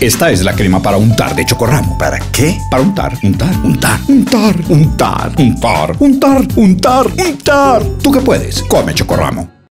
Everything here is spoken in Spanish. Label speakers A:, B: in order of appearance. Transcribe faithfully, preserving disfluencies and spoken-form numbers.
A: Esta es la crema para untar de Chocorramo.
B: ¿Para qué?
A: Para untar, untar, untar, untar, untar, untar, untar, untar, untar. ¿Tú qué puedes? Come Chocorramo.